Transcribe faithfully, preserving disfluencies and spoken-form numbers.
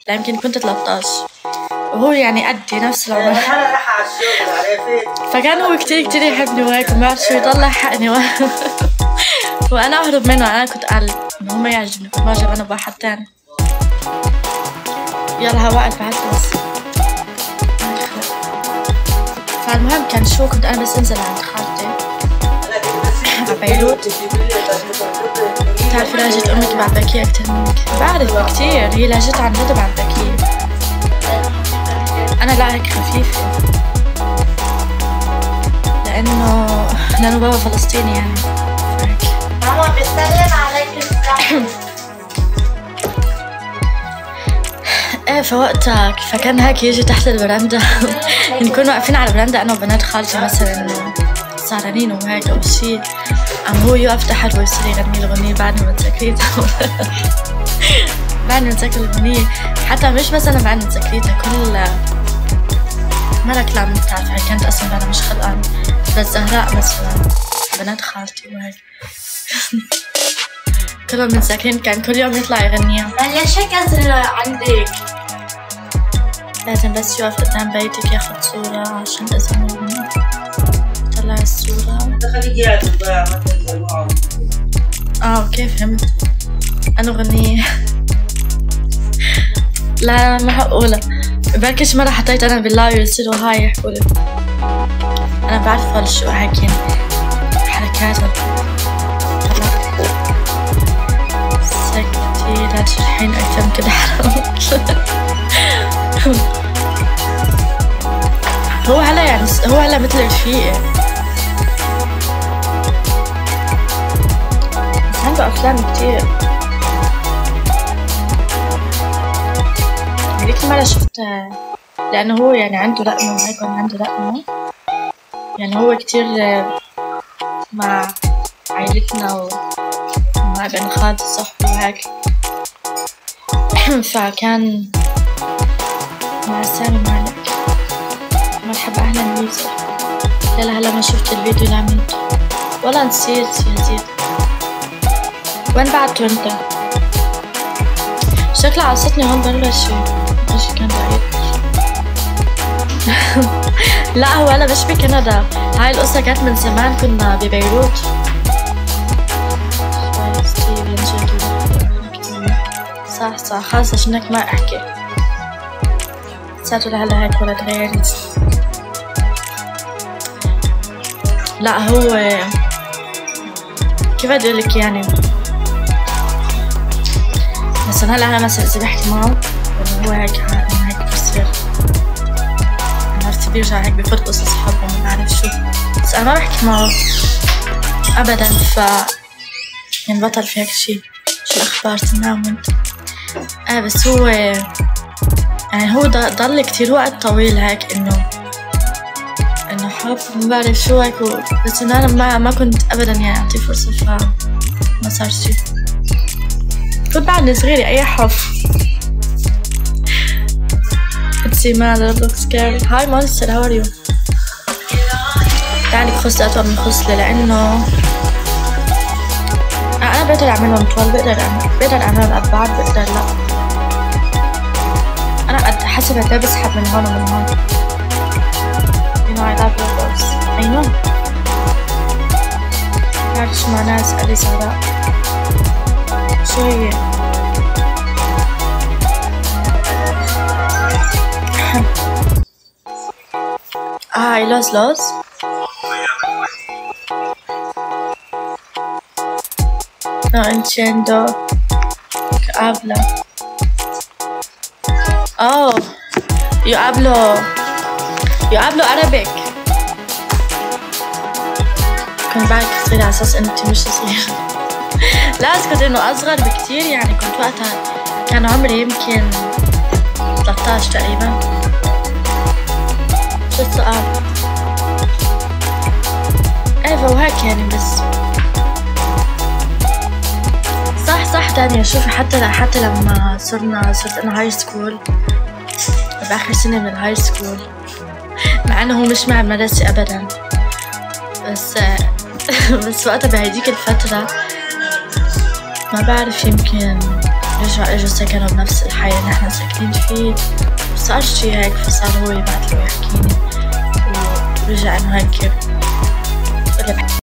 لا يمكن كنت ثلاثة عشر، وهو يعني قدي نفس العمر. انا رايحه على الشغل عرفت. فكان هو كتير كتير يحبني وهيك وما بعرف شو يطلع حقني و... وانا اهرب منه. انا كنت قال انه هو ما يعجبني، كنت معجب انا بواحد تاني. يلا ها وقت بعد بس. فالمهم كان شو كنت انا بس انزل عند خالتي عبيروت. بتعرفي لهجة امك بعبكية اكتر منك. بعرف بكتير، هي لهجتها عن جد بعبكية. انا لا هيك خفيفة لانه لانه بابا فلسطيني يعني. ماما بتسلم عليك. ايه فوقتها فكان هيك يجي تحت البرندة نكون واقفين على البرندة انا وبنات خالتي مثلا انه سهرانين وهيك او شي، عم هو يوقف تحت ويصير يغني الأغنية بعد ما تذكريتها. بعد ما تذكر الأغنية، حتى مش بس أنا بعد ما تذكريتها، كل مرة كلام بتعرف كانت أصلا أنا مش خلقان، بس زهراء مثلا بنات خالتي وهيك كلهم متذكرين كان كل يوم يطلع يغنيها. ليش هيك أزرق عندك؟ لازم بس يوقف قدام بيتك ياخد صورة عشان إذا ما طلع الصورة. خليك قاعد تباع ما تنزل معه. اه اوكي فهمت. أنا أغنية لا ما حقولها، بركش مرة حطيت أنا باللايف يصيروا هاي يحكولي. أنا بعرف ولا شو هيك حركات سكتي لا تشرحين أكثر من كده حرام. هو هلا يعني هو هلا مثل رفيقي، بس عنده أفلام كتير. هذيك المرة شفت لأنه هو يعني عنده رقمه وهيك وأنا عنده رقمه، يعني هو كتير مع عائلتنا ومع بن خالتي صحبي وهيك. فكان مع سامي مالك. مرحبا أهلا بيك. لا هلا ما شفت الفيديو اللي عملته ولا نسيت يا زيد. وين بعته انت؟ شكله عصتني هون برا شي ايش كان رايك؟ لا هو انا مش بكندا، هاي القصة كانت من زمان، كنا ببيروت. صح صح خلص عشان هيك ما احكي. ساعته لهلا هيك ولا تغيرت. لا هو كيف بدي اقولك يعني، مثلا هلا انا مثلا اذا بحكي معه هو هيك هيك بصير عرفت بيرجع هيك بفوت قصص اصحابه وما بعرف شو، بس انا ما بحكي معه ابدا. ف ينبطل في هيك شي. شو الاخبار تمام وانت؟ اه بس هو يعني هو ضل كتير وقت طويل هيك انه انه حب ما بعرف شو هيك، بس انه انا ما ما كنت ابدا يعني اعطيه فرصة، فما صار شي. كنت بعدني صغيرة اي حب. It's mad, it looks scary. Hi monster, how are you? يعني بخص أطول من خصلة لأنه أنا بقدر أعملهم طول، بقدر أعمل بقدر أعملهم قد بعض، بقدر لأ. أنا قد حسب قد بسحب من هون ومن هون. You know I love your voice. I know. بعرف شو معناها اسألي سراء. شو هي؟ Ay, los los. No entiendo que habla. Oh, yo hablo, yo hablo Arabic. كنت بعد صغيرة على أساس إنتي مش صغيرة. لا أذكر إنه أصغر بكتير، يعني كنت وقتها كان عمري يمكن ثلاثة عشر تقريبا. شو السؤال؟ ايه وهيك يعني بس صح صح. تانية شوفي حتى حتى لما صرنا صرت انا هاي سكول باخر سنة من الهاي سكول، مع انه هو مش مع المدرسة ابدا، بس بس وقتها بهديك الفترة ما بعرف يمكن رجع اجوا سكنوا بنفس الحي اللي احنا ساكنين فيه، وصار شي هيك، فصار هو يبعتلي ويحكيني، ورجع انه هيك